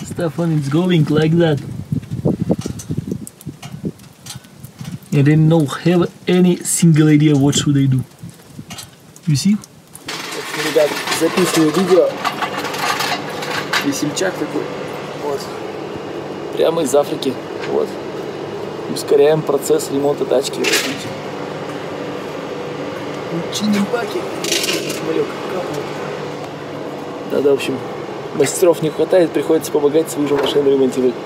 stuff and it's going like that. And they don't have any single idea what should they do. You see? Ребят, записываю видео. Весельчак такой. Вот. Прямо из Африки. Вот. Ускоряем процесс ремонта тачки. Чиним баки. Да, в общем, мастеров не хватает, приходится помогать свою же машину ремонтировать.